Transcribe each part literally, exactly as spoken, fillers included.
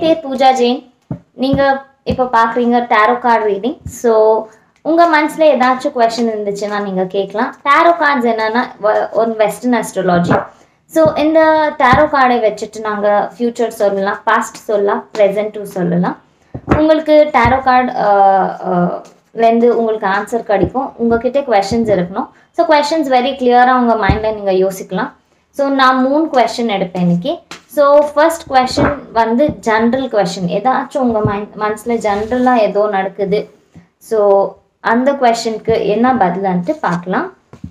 பேர் பூஜா ஜெயின். நீங்கள் இப்போ பார்க்குறீங்க டேரோ கார்டு ரீடிங். ஸோ உங்கள் மனசில் ஏதாச்சும் கொஷின் இருந்துச்சுன்னா நீங்கள் கேட்கலாம். டேரோ கார்ட்ஸ் என்னென்னா ஒரு வெஸ்டர்ன் அஸ்ட்ராலஜி. ஸோ இந்த டேரோ கார்டை வச்சுட்டு நாங்கள் ஃப்யூச்சர் சொல்லலாம், பாஸ்ட் சொல்லலாம், ப்ரெசண்ட்டும் சொல்லலாம். உங்களுக்கு டேரோ கார்டுலேருந்து உங்களுக்கு ஆன்சர் கிடைக்கும். உங்கள்கிட்ட கொஷின்ஸ் இருக்கணும். ஸோ கொஷின்ஸ் வெரி கிளியராக உங்கள் மைண்டில் நீங்கள் யோசிக்கலாம். ஸோ நான் மூணு கொஷின் எடுப்பேன் இன்னைக்கு. ஸோ ஃபர்ஸ்ட் கொஷின் வந்து ஜென்ரல் கொஷின். ஏதாச்சும் உங்கள் மைண்ட் மனசில் ஜென்ரலாக ஏதோ நடக்குது. ஸோ அந்த கொஷினுக்கு என்ன பதிலான்ட்டு பார்க்கலாம்.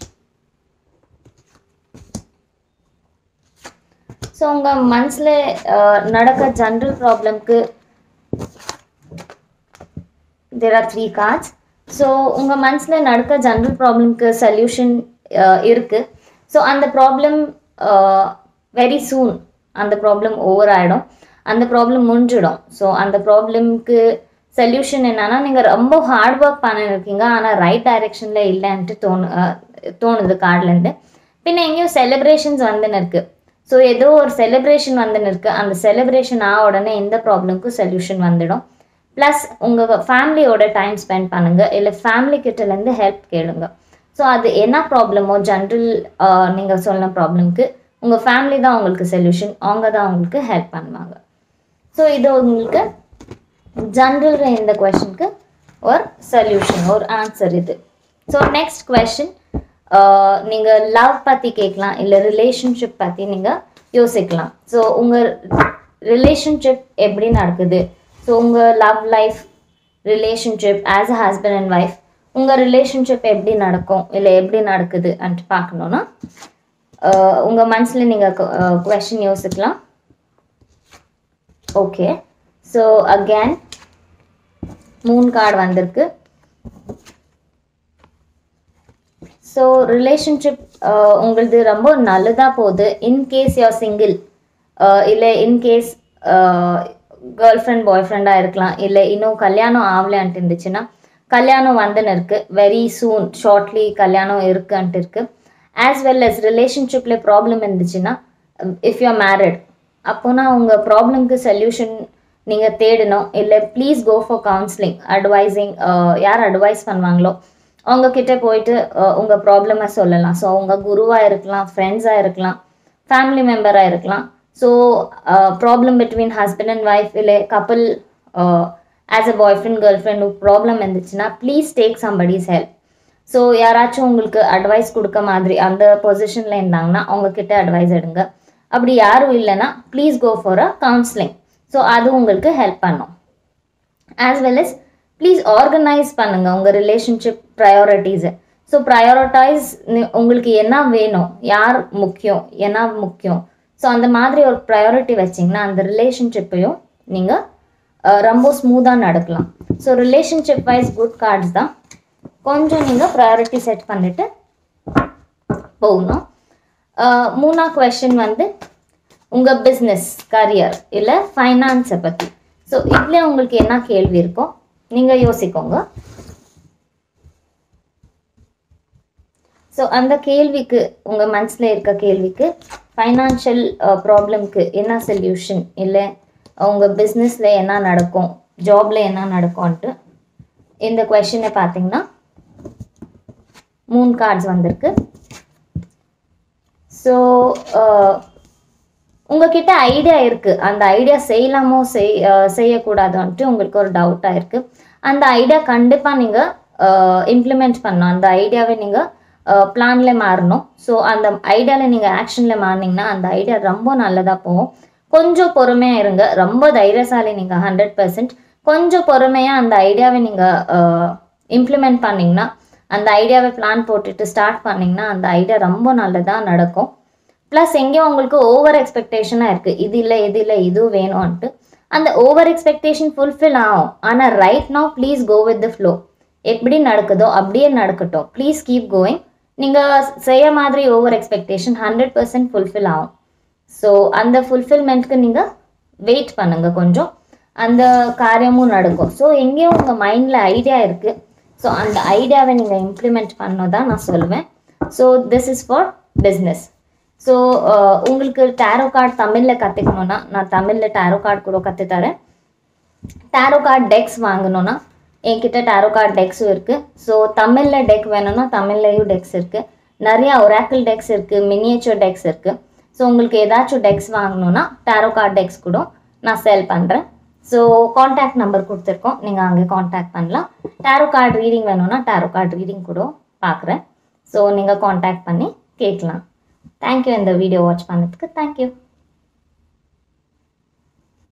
ஸோ உங்கள் மனசில் நடக்க ஜென்ரல் ப்ராப்ளம்க்கு there are three cards. So உங்கள் மனசில் நடக்க ஜென்ரல் ப்ராப்ளம்க்கு சொல்யூஷன் இருக்குது. ஸோ அந்த ப்ராப்ளம் வெரி சூன் அந்த ப்ராப்ளம் ஓவர் ஆகிடும், அந்த ப்ராப்ளம் முடிஞ்சிடும். ஸோ அந்த ப்ராப்ளம்க்கு சொல்யூஷன் என்னன்னா, நீங்கள் ரொம்ப ஹார்ட் ஒர்க் பண்ணிருக்கீங்க ஆனால் ரைட் டைரெக்ஷனில் இல்லைன்ட்டு தோணு தோணுது கார்ட்லேருந்து. பின்ன எங்கேயும் செலிப்ரேஷன்ஸ் வந்துன்னு இருக்குது. ஸோ ஏதோ ஒரு செலிப்ரேஷன் வந்துன்னு இருக்குது. அந்த செலிப்ரேஷன் ஆ உடனே இந்த ப்ராப்ளம்க்கு சொல்யூஷன் வந்துடும். ப்ளஸ் உங்கள் ஃபேமிலியோட டைம் ஸ்பெண்ட் பண்ணுங்கள், இல்லை ஃபேமிலி கிட்டேருந்து ஹெல்ப் கேளுங்க. ஸோ அது என்ன ப்ராப்ளமோ ஜென்ரல் நீங்கள் சொன்ன ப்ராப்ளம்க்கு உங்கள் ஃபேமிலி தான் உங்களுக்கு சொல்யூஷன், அவங்க தான் உங்களுக்கு ஹெல்ப் பண்ணுவாங்க. ஸோ இது உங்களுக்கு ஜென்ரல் இந்த கொஷனுக்கு ஒரு சொல்யூஷன், ஒரு ஆன்சர் இது. ஸோ நெக்ஸ்ட் கொஷின், நீங்கள் லவ் பற்றி கேட்கலாம், இல்லை ரிலேஷன்ஷிப் பற்றி நீங்கள் யோசிக்கலாம். ஸோ உங்கள் ரிலேஷன்ஷிப் எப்படி நடக்குது, ஸோ உங்கள் love life relationship as a husband and wife உங்கள் ரிலேஷன்ஷிப் எப்படி நடக்கும் இல்லை எப்படி நடக்குது அன்ட்டு பார்க்கணுன்னா உங்கள் மனசில் நீங்கள் கொஷின் யோசிக்கலாம். ஓகே, ஸோ அகேன் மூணு கார்டு வந்திருக்கு. ஸோ ரிலேஷன்ஷிப் உங்களது ரொம்ப நல்லதாக போகுது. இன்கேஸ் யூஆர் சிங்கிள், இல்லை இன்கேஸ் கேர்ள் ஃப்ரெண்ட் பாய் ஃப்ரெண்டாக இருக்கலாம், இல்லை இன்னும் கல்யாணம் ஆகலான்ட்டு இருந்துச்சுன்னா கல்யாணம் வந்துன்னு இருக்குது. வெரி சூன் ஷார்ட்லி கல்யாணம் இருக்குன்ட்டு இருக்குது. ஆஸ் வெல் அஸ் ரிலேஷன்ஷிப்பில் ப்ராப்ளம் இருந்துச்சுன்னா, இஃப் யூ ஆர் மேரிட், அப்போனா உங்கள் ப்ராப்ளம்க்கு சொல்யூஷன் நீங்கள் தேடணும். இல்லை please go for counselling, advising. யார் அட்வைஸ் பண்ணுவாங்களோ அவங்கக்கிட்ட போயிட்டு உங்கள் ப்ராப்ளமை சொல்லலாம். ஸோ உங்கள் குருவாக இருக்கலாம், ஃப்ரெண்ட்ஸாக இருக்கலாம், ஃபேமிலி மெம்பராக இருக்கலாம். So problem between husband and wife, இல்லை couple as a boy friend girl friend problem இருந்துச்சுன்னா please take somebody's help. So யாராச்சும் உங்களுக்கு அட்வைஸ் கொடுக்க மாதிரி அந்த பொசிஷனில் இருந்தாங்கன்னா அவங்கக்கிட்ட அட்வைஸ் எடுங்க. அப்படி யாரும் இல்லைன்னா please go for a counselling. So அது உங்களுக்கு ஹெல்ப் பண்ணும். As well as please organise பண்ணுங்கள் உங்கள் ரிலேஷன்ஷிப் ப்ரையாரிட்டிஸை. ஸோ ப்ரையாரிட்டைஸ் உங்களுக்கு என்ன வேணும், யார் முக்கியம், என்ன முக்கியம். ஸோ அந்த மாதிரி ஒரு ப்ரையாரிட்டி வச்சிங்கன்னா அந்த ரிலேஷன்ஷிப்பையும் நீங்கள் ரொம்ப ஸ்மூத்தாக நடக்கலாம். So relationship wise good cards தான். கொஞ்சம் நீங்கள் ப்ரையாரிட்டி செட் பண்ணிவிட்டு போகணும். மூணா கொஷின் வந்து உங்கள் பிஸ்னஸ், கரியர், இல்லை ஃபைனான்ஸை பற்றி. ஸோ இதில் உங்களுக்கு என்ன கேள்வி இருக்கோ நீங்கள் யோசிக்கோங்க. ஸோ அந்த கேள்விக்கு, உங்கள் மனசில் இருக்க கேள்விக்கு, ஃபைனான்ஷியல் ப்ராப்ளம்க்கு என்ன சொல்யூஷன், இல்லை உங்கள் பிஸ்னஸில் என்ன நடக்கும், ஜாபில் என்ன நடக்கும்ன்ட்டு இந்த கொஷினை பார்த்தீங்கன்னா மூணு கார்ட்ஸ் வந்திருக்கு. ஸோ உங்ககிட்ட ஐடியா இருக்குது, அந்த ஐடியா செய்யலாமோ செய் செய்யக்கூடாதுன்ட்டு உங்களுக்கு ஒரு டவுட்டாக இருக்குது. அந்த ஐடியா கண்டிப்பாக நீங்கள் இம்ப்ளிமெண்ட் பண்ணணும். அந்த ஐடியாவை நீங்கள் பிளானில் மாறணும். ஸோ அந்த ஐடியாவில் நீங்கள் ஆக்ஷனில் மாறினீங்கன்னா அந்த ஐடியா ரொம்ப நல்லதாக போகும். கொஞ்சம் பொறுமையாக இருங்க. ரொம்ப தைரியசாலி நீங்கள் ஹண்ட்ரட் பர்சன்ட். கொஞ்சம் பொறுமையாக அந்த ஐடியாவை நீங்கள் இம்ப்ளிமெண்ட் பண்ணிங்கன்னா, அந்த ஐடியாவை பிளான் போட்டுட்டு ஸ்டார்ட் பண்ணிங்கன்னா அந்த ஐடியா ரொம்ப நல்லதாக நடக்கும். ப்ளஸ் எங்கேயும் உங்களுக்கு ஓவர் எக்ஸ்பெக்டேஷனாக இருக்குது, இது இல்லை இது இல்லை இது வேணும்ன்ட்டு. அந்த ஓவர் எக்ஸ்பெக்டேஷன் ஃபுல்ஃபில் ஆகும். ஆனால் right now please go with the flow. எப்படி நடக்குதோ அப்படியே நடக்கட்டும். Please keep going. நீங்கள் செய்ய மாதிரி over expectation hundred percent fulfil ஆகும். ஸோ அந்த ஃபுல்ஃபில்மெண்ட்க்கு நீங்கள் வெயிட் பண்ணுங்கள் கொஞ்சம், அந்த காரியமும் நடக்கும். ஸோ எங்கேயும் உங்கள் மைண்டில் ஐடியா இருக்குது. ஸோ அந்த ஐடியாவை நீங்கள் இம்ப்ளிமெண்ட் பண்ணணும் தான் நான் சொல்லுவேன். So this is for business. So உங்களுக்கு டேரோ கார்டு தமிழில் கற்றுக்கணுன்னா நான் தமிழில் டேரோ கார்டு கூட கற்றுத்தரேன். டேரோ கார்டு டெக்ஸ் வாங்கணுன்னா என்கிட்ட டேரோ கார்டு டெக்ஸும் இருக்குது. ஸோ தமிழில் டெக் வேணும்னா தமிழ்லையும் டெக்ஸ் இருக்குது. நிறையா ஒராக்கிள் டெக்ஸ் இருக்குது, மினியேச்சர் டெக்ஸ் இருக்குது. ஸோ உங்களுக்கு ஏதாச்சும் டெக்ஸ் வாங்கணுன்னா டேரோ கார்டு டெக்ஸ் கூட நான் சேல் பண்ணுறேன். ஸோ காண்டாக்ட் நம்பர் கொடுத்துருக்கோம், நீங்கள் அங்கே காண்டாக்ட் பண்ணலாம். டேரோ கார்டு ரீடிங் வேணும்னா டேரோ கார்டு ரீடிங் கூட பார்க்குறேன். ஸோ நீங்கள் காண்டாக்ட் பண்ணி கேட்கலாம். தேங்க்யூ இந்த வீடியோ வாட்ச் பண்ணதுக்கு. தேங்க்யூ.